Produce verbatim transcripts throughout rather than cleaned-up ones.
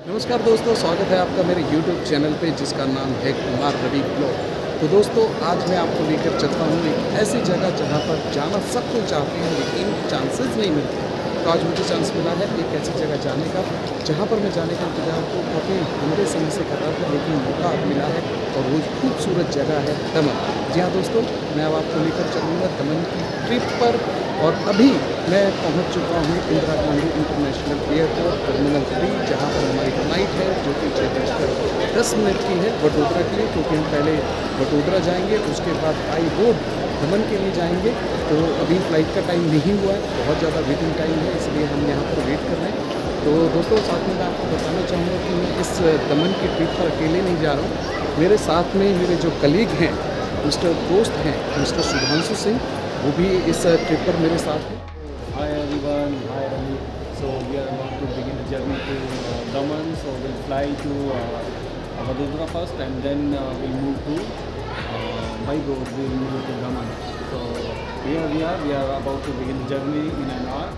नमस्कार दोस्तों, स्वागत है आपका मेरे यूट्यूब चैनल पे जिसका नाम है कुमार रवि ब्लॉग। तो दोस्तों, आज मैं आपको लेकर चलता हूँ एक ऐसी जगह जहाँ पर जाना सब कोई चाहते हैं लेकिन चांसेस नहीं मिलते। तो आज मुझे चांस मिला है एक ऐसी जगह जाने का जहाँ पर मैं जाने का इंतजार को काफ़ी लंबे समय से कर रहा था, लेकिन मौका अब मिला है और वो खूबसूरत जगह है दमन। जी हाँ दोस्तों, मैं अब आपको लेकर चलूँगा दमन की ट्रिप पर। और अभी मैं पहुंच चुका हूं Indira Gandhi international airport terminal three, जहां पर हमारी फ्लाइट है जो कि छः बजकर दस मिनट की है वडोदरा के लिए, क्योंकि हम पहले वडोदरा जाएंगे उसके बाद बाई रोड दमन के लिए जाएंगे। तो अभी फ़्लाइट का टाइम नहीं हुआ है, बहुत ज़्यादा वेटिंग टाइम है, इसलिए हम यहाँ पर वेट कर रहे हैं। तो दोस्तों, साथ में मैं आपको बताना चाहूँगा कि मैं इस दमन की ट्रिप पर अकेले नहीं जा रहा हूँ। मेरे साथ में मेरे जो कलीग हैं, मिस्टर दोस्त हैं मिस्टर सुधांशु सिंह, वो भी इस ट्रिप पर मेरे साथ हैं। Hi everyone, hi Ravi. So we are about to begin the journey to uh, Daman. So we'll fly to uh, Vadodara first, and then uh, we'll move to uh, by road. We'll move to Daman. So here we are. We are about to begin the journey in an hour.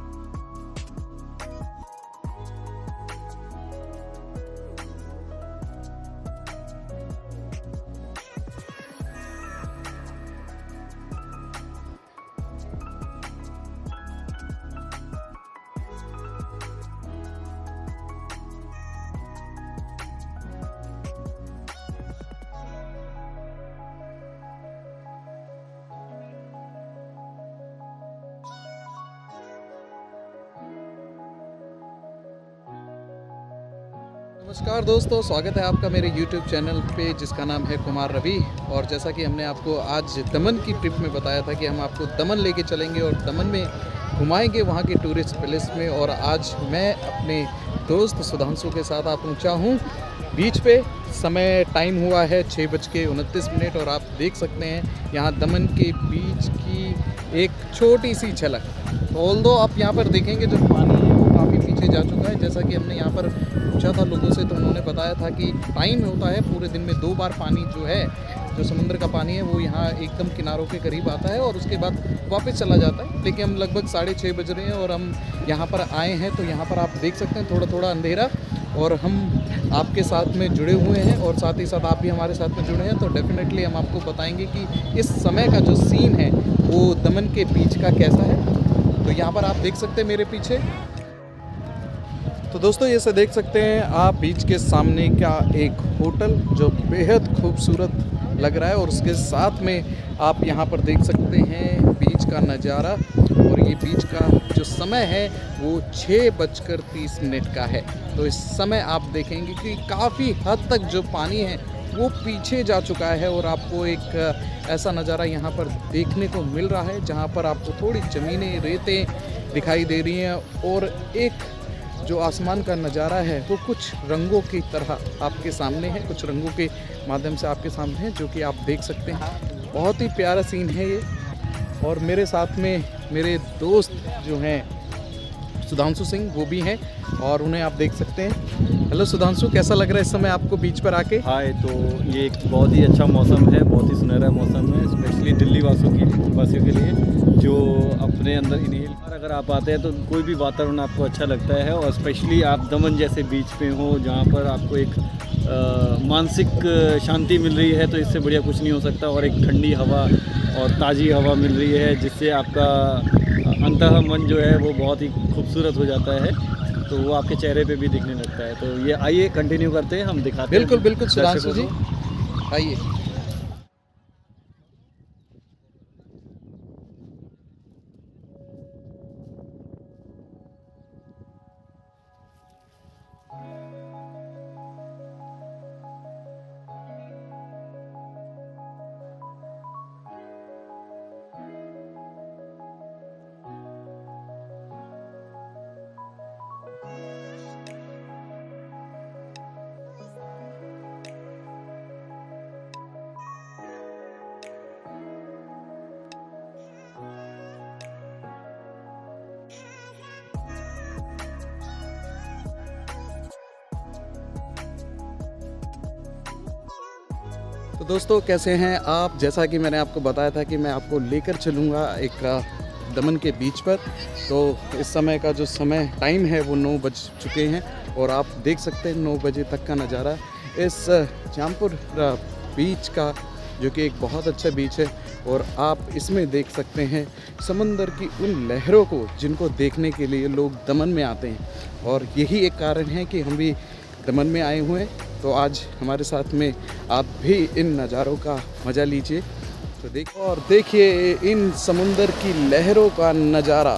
नमस्कार दोस्तों, स्वागत है आपका मेरे YouTube channel पे जिसका नाम है कुमार रवि। और जैसा कि हमने आपको आज दमन की ट्रिप में बताया था कि हम आपको दमन लेके चलेंगे और दमन में घुमाएंगे वहाँ के टूरिस्ट प्लेस में। और आज मैं अपने दोस्त सुधांशु के साथ आ पहुँचा हूँ बीच पे। समय टाइम हुआ है छः बज के उनतीस मिनट और आप देख सकते हैं यहाँ दमन के बीच की एक छोटी सी झलक। ऑल्दो आप यहाँ पर देखेंगे जो पानी है वो काफ़ी पीछे जा चुका है। जैसा कि हमने यहाँ पर पूछा था लोगों से, तो उन्होंने बताया था कि टाइम होता है पूरे दिन में दो बार पानी जो है, जो समुद्र का पानी है वो यहाँ एकदम किनारों के करीब आता है और उसके बाद वापस चला जाता है। लेकिन हम लगभग साढ़े छः बज रहे हैं और हम यहाँ पर आए हैं। तो यहाँ पर आप देख सकते हैं थोड़ा थोड़ा अंधेरा, और हम आपके साथ में जुड़े हुए हैं और साथ ही साथ आप भी हमारे साथ में जुड़े हैं। तो डेफिनेटली हम आपको बताएंगे कि इस समय का जो सीन है वो दमन के बीच का कैसा है। तो यहाँ पर आप देख सकते हैं मेरे पीछे। तो दोस्तों, ये से देख सकते हैं आप बीच के सामने का एक होटल जो बेहद खूबसूरत लग रहा है, और उसके साथ में आप यहाँ पर देख सकते हैं बीच का नज़ारा। और ये बीच का जो समय है वो छः बजकर तीस मिनट का है। तो इस समय आप देखेंगे कि काफ़ी हद तक जो पानी है वो पीछे जा चुका है और आपको एक ऐसा नज़ारा यहाँ पर देखने को मिल रहा है जहाँ पर आपको थोड़ी ज़मीनें, रेतें दिखाई दे रही हैं, और एक जो आसमान का नज़ारा है वो कुछ रंगों की तरह आपके सामने है, कुछ रंगों के माध्यम से आपके सामने है, जो कि आप देख सकते हैं। बहुत ही प्यारा सीन है ये। और मेरे साथ में मेरे दोस्त जो हैं सुधांशु सिंह, वो भी हैं और उन्हें आप देख सकते हैं। हेलो सुधांशु, कैसा लग रहा है इस समय आपको बीच पर आके? हाय, तो ये एक बहुत ही अच्छा मौसम है, बहुत ही सुनहरा मौसम है, स्पेशली दिल्ली वासियों के लिए वासियों के लिए जो अपने अंदर इन्हेल पर अगर आप आते हैं तो कोई भी वातावरण आपको अच्छा लगता है। और स्पेशली आप दमन जैसे बीच पे हो जहाँ पर आपको एक आ, मानसिक शांति मिल रही है, तो इससे बढ़िया कुछ नहीं हो सकता। और एक ठंडी हवा और ताज़ी हवा मिल रही है जिससे आपका अंतः मन जो है वो बहुत ही खूबसूरत हो जाता है, तो वो आपके चेहरे पे भी दिखने लगता है। तो ये आइए कंटिन्यू करते हैं, हम दिखाते हैं। बिल्कुल बिल्कुल सुधांशु जी, आइए। तो दोस्तों, कैसे हैं आप? जैसा कि मैंने आपको बताया था कि मैं आपको लेकर चलूँगा एक दमन के बीच पर। तो इस समय का जो समय टाइम है वो नौ बज चुके हैं और आप देख सकते हैं नौ बजे तक का नज़ारा इस जामपुर बीच का, जो कि एक बहुत अच्छा बीच है। और आप इसमें देख सकते हैं समंदर की उन लहरों को जिनको देखने के लिए लोग दमन में आते हैं। और यही एक कारण है कि हम भी दमन में आए हुए हैं। तो आज हमारे साथ में आप भी इन नज़ारों का मज़ा लीजिए। तो देखो और देखिए इन समुंदर की लहरों का नज़ारा।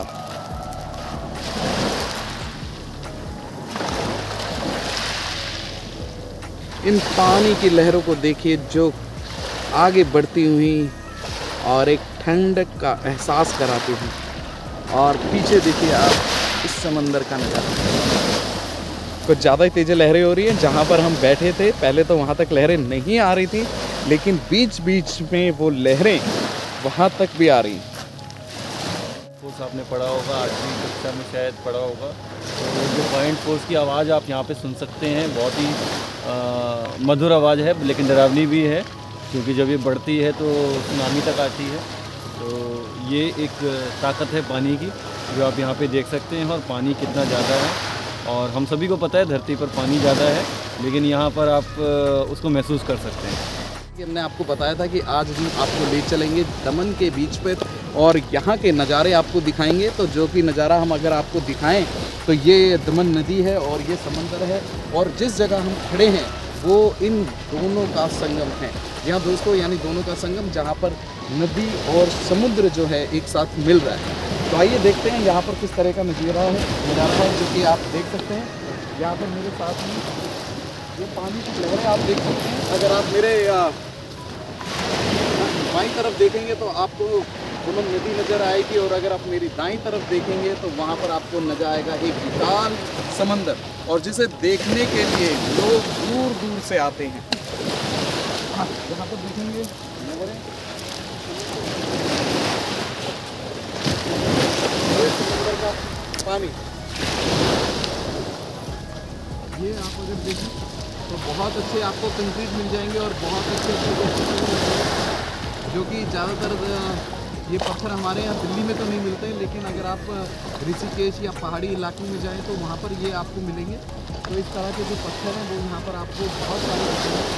इन पानी की लहरों को देखिए जो आगे बढ़ती हुई और एक ठंडक का एहसास कराती हुई। और पीछे देखिए आप इस समंदर का नज़ारा। कुछ ज़्यादा ही तेज़ लहरें हो रही हैं। जहाँ पर हम बैठे थे पहले तो वहाँ तक लहरें नहीं आ रही थी, लेकिन बीच बीच में वो लहरें वहाँ तक भी आ रही। फोर्स आपने पढ़ा होगा, आठवीं कक्षा में शायद पढ़ा होगा। तो जो पॉइंट फोर्स की आवाज़ आप यहाँ पे सुन सकते हैं, बहुत ही आ, मधुर आवाज़ है, लेकिन डरावनी भी है, क्योंकि जब ये बढ़ती है तो सुनामी तक आती है। तो ये एक ताकत है पानी की जो आप यहाँ पे देख सकते हैं। और पानी कितना ज़्यादा है, और हम सभी को पता है धरती पर पानी ज़्यादा है, लेकिन यहाँ पर आप उसको महसूस कर सकते हैं। हमने आपको बताया था कि आज हम आपको ले चलेंगे दमन के बीच पे और यहाँ के नज़ारे आपको दिखाएंगे। तो जो कि नज़ारा हम अगर आपको दिखाएं तो ये दमन नदी है और ये समंदर है, और जिस जगह हम खड़े हैं वो इन दोनों का संगम है। यहाँ दोस्तों यानी दोनों का संगम, जहाँ पर नदी और समुद्र जो है एक साथ मिल रहा है। तो आइए देखते हैं यहाँ पर किस तरह का नज़ारा है नज़ारा है जो कि आप देख सकते हैं। यहाँ पर मेरे साथ में ये पानी की लहरें आप देख सकते हैं। अगर आप मेरे बाईं तरफ देखेंगे तो आपको दमन नदी नज़र आएगी, और अगर आप मेरी दाईं तरफ देखेंगे तो वहाँ पर आपको नजर आएगा एक विशाल समंदर, और जिसे देखने के लिए लोग दूर दूर से आते हैं। यहाँ पर देखेंगे नज़रें समंदर का पानी, ये आप अगर देखें तो बहुत अच्छे आपको कंक्रीट मिल जाएंगे और बहुत अच्छे अच्छे जो कि ज़्यादातर ये पत्थर हमारे यहाँ दिल्ली में तो नहीं मिलते, लेकिन अगर आप ऋषिकेश या पहाड़ी इलाकों में जाएं तो वहाँ पर ये आपको मिलेंगे। तो इस तरह के जो पत्थर हैं वो यहाँ पर आपको बहुत सारे मिलते हैं।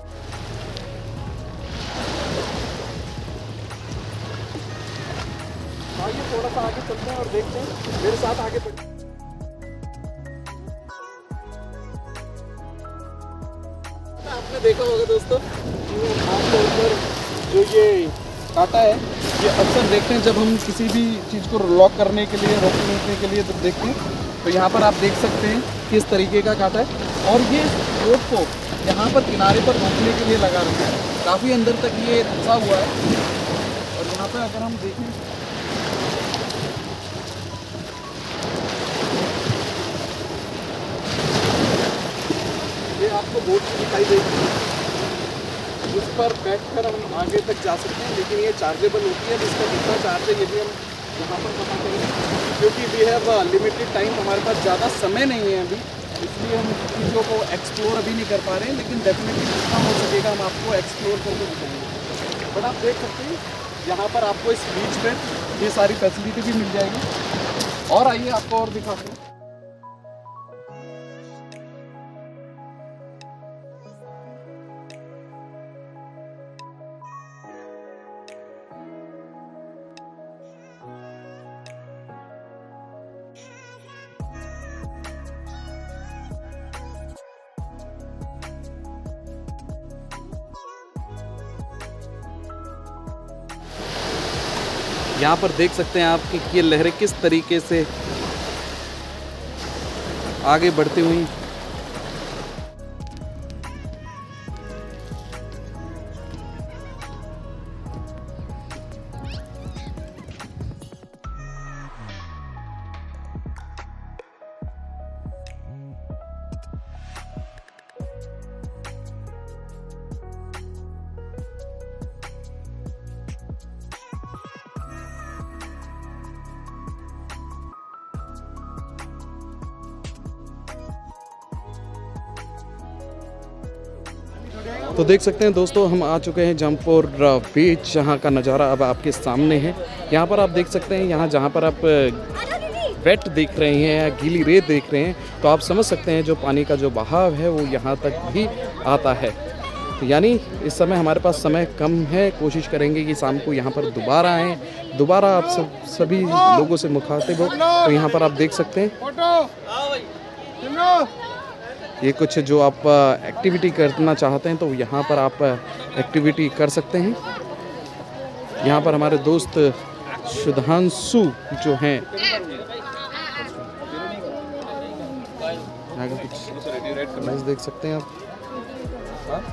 आइए थोड़ा सा आगे चलते हैं और देखते हैं, मेरे साथ आगे बढ़ते हैं। आपने देखा होगा दोस्तों आपके ऊपर जो ये कांटा है, ये अक्सर देखते हैं जब हम किसी भी चीज़ को लॉक करने के लिए, रोकने के लिए जब देखते हैं तो यहाँ पर आप देख सकते हैं किस तरीके का कांटा है, और ये रोड को यहाँ पर किनारे पर रोकने के लिए लगा रखा है। काफ़ी अंदर तक ये फंसा हुआ है, और यहाँ पर अगर हम देखें ये आपको बोट दिखाई देगी, उस पर बैठकर हम आगे तक जा सकते हैं, लेकिन ये चार्जेबल होती है। जिसका कितना चार्ज है ये भी हम यहाँ पर पता करेंगे, क्योंकि वी हैव लिमिटेड टाइम, हमारे पास ज़्यादा समय नहीं है अभी, इसलिए हम चीज़ों को एक्सप्लोर अभी नहीं कर पा रहे हैं। लेकिन डेफिनेटली जितना हो सकेगा हम आपको एक्सप्लोर करके दिखाएंगे। बट आप देख सकते हैं यहाँ पर आपको इस बीच पर ये सारी फैसिलिटी भी मिल जाएगी। और आइए आपको और दिखाते हैं। यहाँ पर देख सकते हैं आप कि ये लहरें किस तरीके से आगे बढ़ती हुई। तो देख सकते हैं दोस्तों हम आ चुके हैं जामपुर बीच, जहाँ का नज़ारा अब आपके सामने है। यहाँ पर आप देख सकते हैं, यहाँ जहाँ पर आप वेट देख रहे हैं या गीली रेत देख रहे हैं, तो आप समझ सकते हैं जो पानी का जो बहाव है वो यहाँ तक भी आता है। तो यानी इस समय हमारे पास समय कम है, कोशिश करेंगे कि शाम को यहाँ पर दोबारा आएँ, दोबारा आप सब सभी लोगों से मुखातिब हो। तो यहाँ पर आप देख सकते हैं ये कुछ जो आप एक्टिविटी करना चाहते हैं तो यहाँ पर आप एक्टिविटी कर सकते हैं। यहाँ पर हमारे दोस्त सुधांशु जो हैं, यहाँ का कुछ देख सकते हैं आप।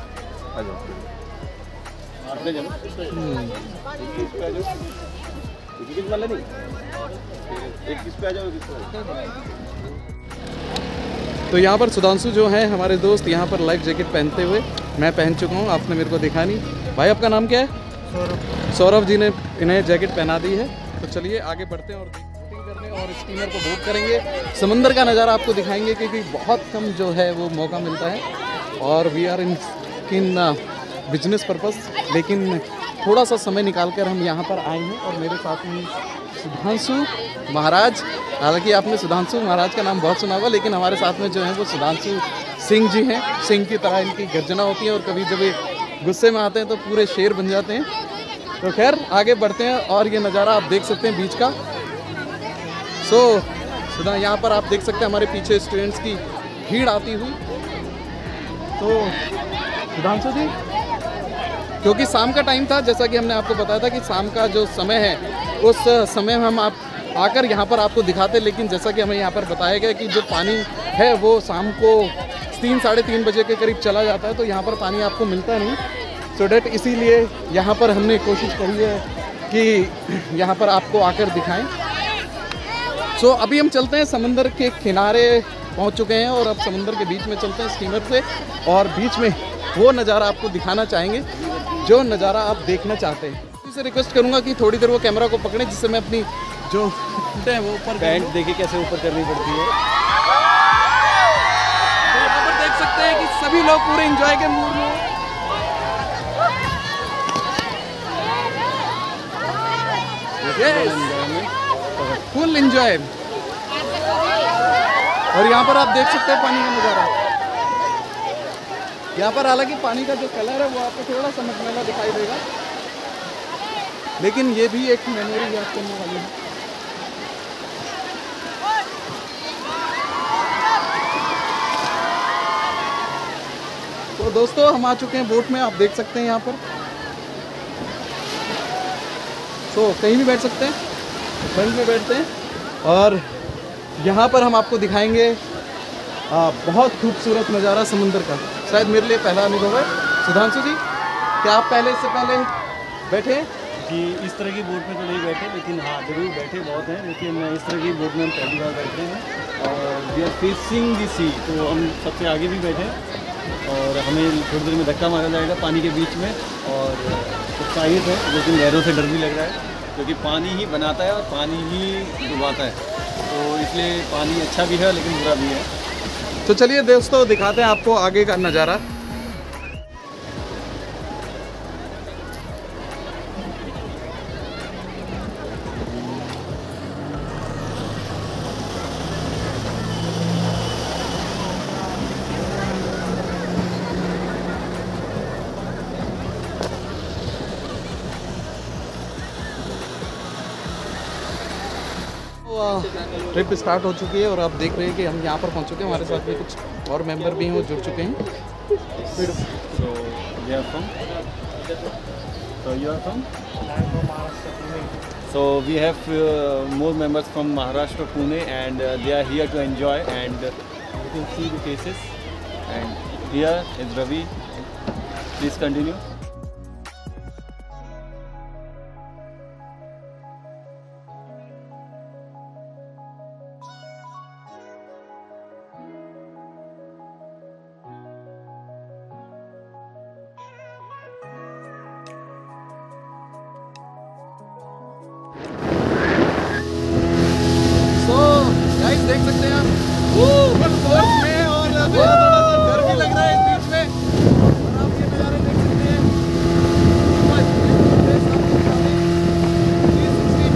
तो यहाँ पर सुधांशु जो हैं हमारे दोस्त, यहाँ पर लाइफ जैकेट पहनते हुए, मैं पहन चुका हूँ, आपने मेरे को दिखा नहीं। भाई आपका नाम क्या है? सौरभ। सौरभ जी ने इन्हें जैकेट पहना दी है। तो चलिए आगे बढ़ते हैं और बोटिंग करने और स्टीमर को बोट करेंगे। समंदर का नज़ारा आपको दिखाएंगे क्योंकि बहुत कम जो है वो मौका मिलता है और we are in in business purpose, लेकिन थोड़ा सा समय निकाल कर हम यहाँ पर आए हैं और मेरे साथ में सुधांशु महाराज। हालांकि आपने सुधांशु महाराज का नाम बहुत सुना होगा, लेकिन हमारे साथ में जो है वो सुधांशु सिंह जी हैं। सिंह की तरह इनकी गर्जना होती है और कभी जब ये गुस्से में आते हैं तो पूरे शेर बन जाते हैं। तो खैर आगे बढ़ते हैं और ये नज़ारा आप देख सकते हैं बीच का। सो सुधा यहाँ पर आप देख सकते हैं हमारे पीछे स्टूडेंट्स की भीड़ आती हुई। तो सुधांशु जी, क्योंकि शाम का टाइम था, जैसा कि हमने आपको बताया था कि शाम का जो समय है उस समय हम आप आकर यहाँ पर आपको दिखाते, लेकिन जैसा कि हमें यहाँ पर बताया गया कि जो पानी है वो शाम को तीन साढ़े तीन बजे के करीब चला जाता है, तो यहाँ पर पानी आपको मिलता नहीं। सो डेट इसीलिए यहाँ पर हमने कोशिश करी है कि यहाँ पर आपको आकर दिखाएं। सो so, अभी हम चलते हैं, समंदर के किनारे पहुँच चुके हैं और अब समंदर के बीच में चलते हैं स्टीमर से और बीच में वो नज़ारा आपको दिखाना चाहेंगे जो नज़ारा आप देखना चाहते हैं। इसे रिक्वेस्ट करूँगा कि थोड़ी देर वो कैमरा को पकड़े जिससे मैं अपनी जो है वो ऊपर पैंट देखिए कैसे ऊपर करनी पड़ती है। तो यहाँ पर देख सकते हैं कि सभी लोग पूरे एंजॉय के मूड में, फुल एंजॉय। और यहाँ पर आप देख सकते हैं पानी का नज़ारा। यहाँ पर हालांकि पानी का जो कलर है वो आपको थोड़ा सा मखमला दिखाई देगा, लेकिन ये भी एक मेमोरी याद करने वाली है। तो दोस्तों हम आ चुके हैं बोट में, आप देख सकते हैं यहाँ पर। तो कहीं भी बैठ सकते हैं, फ्रंट में बैठते हैं और यहाँ पर हम आपको दिखाएंगे आ, बहुत खूबसूरत नज़ारा समुद्र का। शायद मेरे लिए पहला अनुभव है। सुधांशु जी, क्या आप पहले से पहले बैठे? कि इस तरह की बोट में तो नहीं बैठे, लेकिन हाँ जरूर बैठे बहुत हैं, लेकिन इस तरह की बोट में हम पहली बार बैठे हैं और we are facing the sea, तो हम सबसे आगे भी बैठे और हमें थोड़ी देर में धक्का मारा जाएगा पानी के बीच में और उत्साहित है, लेकिन लहरों से डर भी लग रहा है क्योंकि पानी ही बनाता है और पानी ही डुबाता है, तो इसलिए पानी अच्छा भी है लेकिन बुरा भी है। तो चलिए दोस्तों दिखाते हैं आपको आगे का नज़ारा। ट्रिप स्टार्ट हो चुकी है और आप देख रहे हैं कि हम यहाँ पर पहुँच चुके हैं। हमारे साथ में कुछ और मेंबर भी हैं, वो जुड़ चुके हैं। So they are from? So you are from? I'm from Maharashtra, Pune. So we have uh, more members from Maharashtra, Pune, and uh, they are here to enjoy, and uh, you can see the faces. And here is Ravi. Please continue. देख सकते हैं आप full force में और थोड़ा सा डर भी लग रहा है इस बीच में। और आप ये नज़ारे देख सकते हैं तीन सौ साठ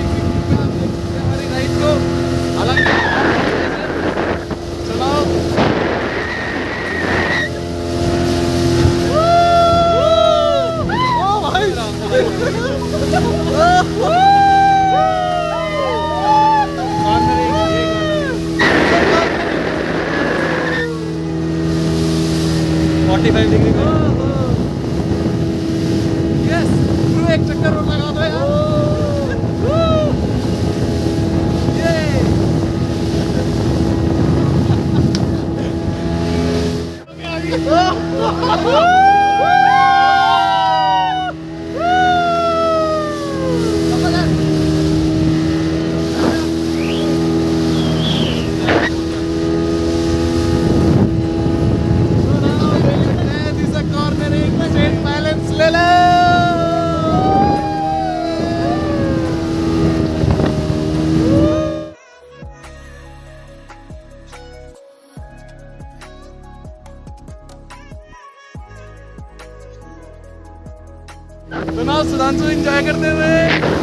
सुधांशु एंजॉय करते हुए।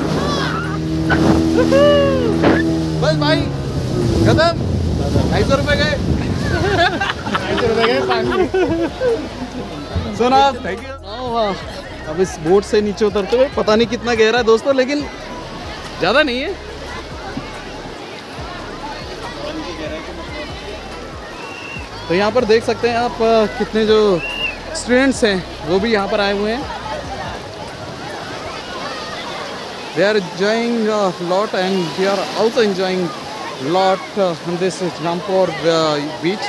बस भाई खत्म, ढाई सौ रुपये गए। ढाई सौ रुपये गए पानी। सुना, थैंक यू। अब इस बोट से नीचे उतरते हुए, पता नहीं कितना गहरा है दोस्तों, लेकिन ज़्यादा नहीं है। तो यहाँ पर देख सकते हैं आप कितने जो स्टूडेंट्स हैं वो भी यहाँ पर आए हुए हैं। They are enjoying a lot and we are also enjoying lot uh, on this Rampur uh, beach.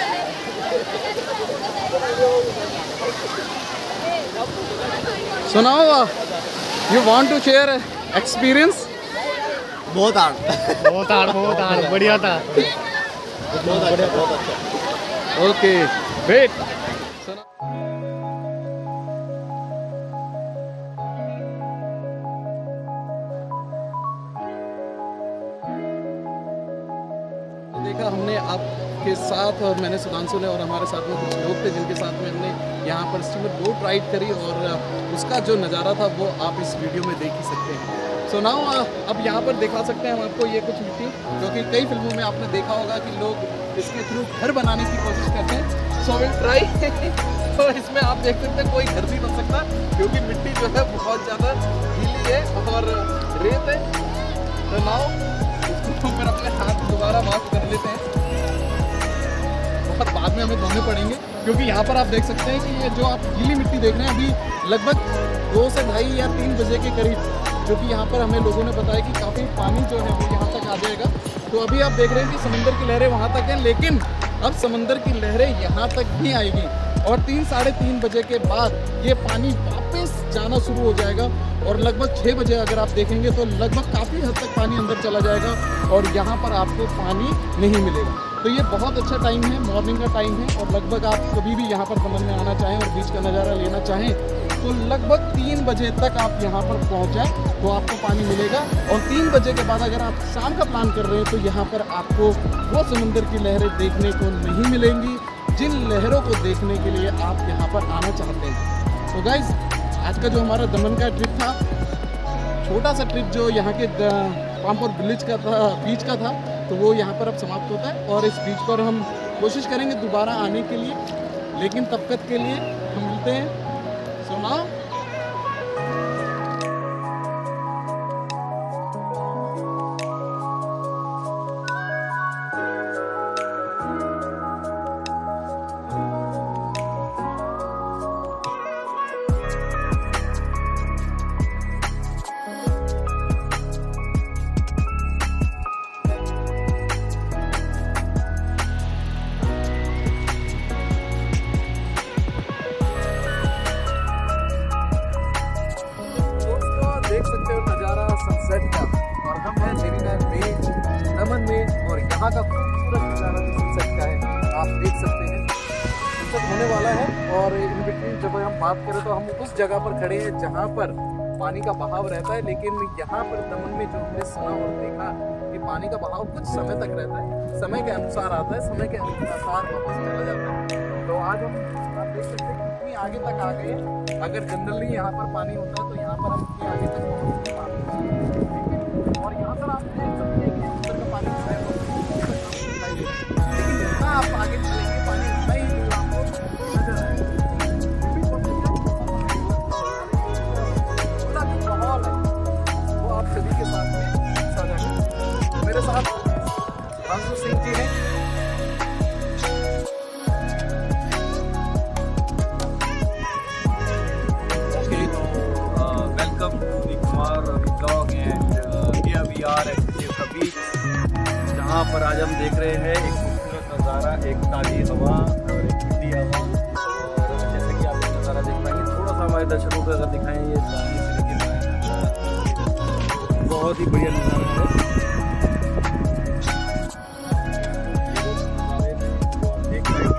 So now uh, you want to share experience? बहुत हार्ड बहुत हार्ड बहुत हार्ड बढ़िया था। बहुत अच्छा बहुत अच्छा। Okay, great. So now देखा हमने आपके साथ और मैंने सुधांशु ने और हमारे साथ में कुछ लोग थे जिनके साथ में हमने यहाँ पर स्टीमर बोट राइड करी और उसका जो नज़ारा था वो आप इस वीडियो में देख ही सकते हैं। सो नाउ अब यहाँ पर दिखा सकते हैं हम आपको ये कुछ मिट्टी, जो कि कई फिल्मों में आपने देखा होगा कि लोग इसके थ्रू घर बनाने की कोशिश करते हैं। So will try. तो इसमें आप देख सकते हैं कोई घर नहीं बन सकता क्योंकि मिट्टी जो है बहुत ज़्यादा गीली है और रेत है। तो नाउ इसको फिर अपने हाथ दोबारा वॉश कर लेते हैं। बहुत बाद में हमें धोने पड़ेंगे क्योंकि यहाँ पर आप देख सकते हैं कि ये जो आप गीली मिट्टी देख रहे हैं अभी लगभग दो से ढाई या तीन बजे के करीब, जो कि यहाँ पर हमें लोगों ने बताया कि काफ़ी पानी जो है वो यहाँ तक आ जाएगा। तो अभी आप देख रहे हैं कि समंदर की लहरें वहाँ तक हैं, लेकिन अब समंदर की लहरें यहाँ तक भी आएगी और तीन साढ़े तीन बजे के बाद ये पानी वापस जाना शुरू हो जाएगा और लगभग छः बजे अगर आप देखेंगे तो लगभग काफ़ी हद तक पानी अंदर चला जाएगा और यहाँ पर आपको पानी नहीं मिलेगा। तो ये बहुत अच्छा टाइम है, मॉर्निंग का टाइम है और लगभग आप कभी भी यहाँ पर दमन में आना चाहें और बीच का नज़ारा लेना चाहें तो लगभग तीन बजे तक आप यहाँ पर पहुँच जाए तो आपको पानी मिलेगा। और तीन बजे के बाद अगर आप शाम का प्लान कर रहे हैं तो यहाँ पर आपको वो समंदर की लहरें देखने को नहीं मिलेंगी जिन लहरों को देखने के लिए आप यहाँ पर आना चाहते हैं। तो गाइज आज का जो हमारा दमन का ट्रिप था, छोटा सा ट्रिप जो यहाँ के पामपुर विलेज का था, बीच का था, तो वो यहाँ पर अब समाप्त होता है और इस बीच पर हम कोशिश करेंगे दोबारा आने के लिए, लेकिन तब तक के लिए हम मिलते हैं। सो नाउ देख सकते हो नज़ारा सनसेट का और हम हैं मेरीना बीच दमन में और यहाँ का खूबसूरत नज़ारा जो सनसेट का है आप देख सकते हैं। सनसेट होने वाला है और इन बिटवीन जब हम बात करें तो हम उस जगह पर खड़े हैं जहाँ पर पानी का बहाव रहता है, लेकिन यहाँ पर दमन में जो हमने सुना और देखा कि पानी का बहाव कुछ समय तक रहता है, समय के अनुसार आता है, समय के अनुसार वापस चला जाता है। तो आज हम आप देख सकते हैं कितनी आगे तक आ गए। अगर जनरली यहाँ पर पानी होता है तो यहाँ पर हम इतनी आगे तक पहुँच नहीं पाते, लेकिन और यहाँ पर आप देख सकते हैं कि अंदर का पानी दिखाई देता है, लेकिन जितना आप आगे चलेंगे पानी उतना ही आपको नजर आएगा। पूरा जो माहौल है वो आप सभी के साथ में साझा करें। मेरे साथ सुधांशु सिंह जी हैं। जहाँ पर आज हम देख रहे हैं एक खूबसूरत नज़ारा, एक ताज़ी हवा और एक ठंडी हवा। और जैसे कि आप ये नज़ारा देख पाएंगे, थोड़ा सा हमारे दर्शकों को अगर दिखाएं, ये सामने से लेके बहुत ही बढ़िया नज़ारा है। देख पाएंगे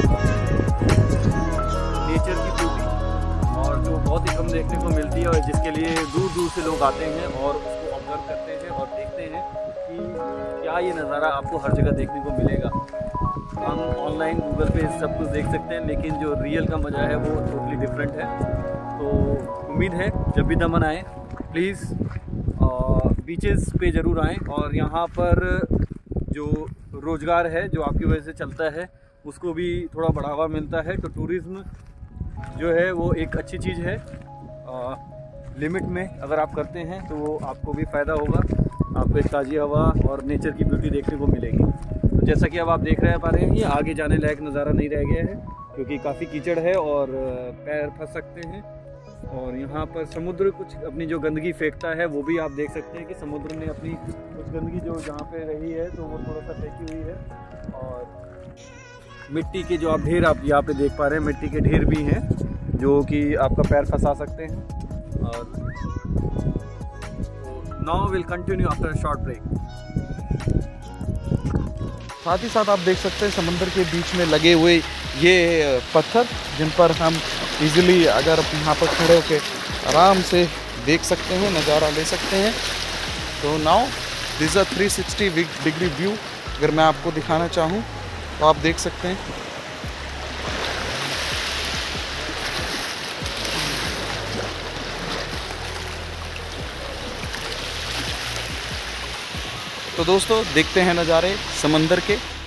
नेचर की ब्यूटी और जो बहुत ही कम देखने को मिलती है और जिसके लिए दूर दूर से लोग आते हैं और उसको ऑब्जर्व करते हैं और देखते हैं कि क्या ये नज़ारा आपको हर जगह देखने को मिलेगा। हम ऑनलाइन गूगल पे सब कुछ देख सकते हैं, लेकिन जो रियल का मज़ा है वो टोटली डिफरेंट है। तो उम्मीद है जब भी दमन आए प्लीज़ बीचेस पे ज़रूर आएँ, और यहाँ पर जो रोज़गार है जो आपकी वजह से चलता है उसको भी थोड़ा बढ़ावा मिलता है। तो टूरिज़्म जो है वो एक अच्छी चीज़ है। आ, लिमिट में अगर आप करते हैं तो आपको भी फ़ायदा होगा, आपको एक ताज़ी हवा और नेचर की ब्यूटी देखने को मिलेगी। तो जैसा कि अब आप देख रहे पा रहे हैं, ये आगे जाने लायक नज़ारा नहीं रह गया है क्योंकि काफ़ी कीचड़ है और पैर फंस सकते हैं। और यहाँ पर समुद्र कुछ अपनी जो गंदगी फेंकता है वो भी आप देख सकते हैं कि समुद्र ने अपनी कुछ गंदगी जो जहाँ पे रही है तो वो थोड़ा सा फेंकी हुई है। और मिट्टी के जो आप ढेर आप यहाँ पे देख पा रहे हैं, मिट्टी के ढेर भी हैं जो कि आपका पैर फंसा सकते हैं। और now will continue after short break. साथ ही साथ आप देख सकते हैं समुद्र के बीच में लगे हुए ये पत्थर, जिन पर हम इजीली अगर यहाँ पर खड़े होकर आराम से देख सकते हैं, नज़ारा ले सकते हैं। तो now this a three sixty degree view अगर मैं आपको दिखाना चाहूँ तो आप देख सकते हैं। तो दोस्तों देखते हैं नज़ारे समंदर के।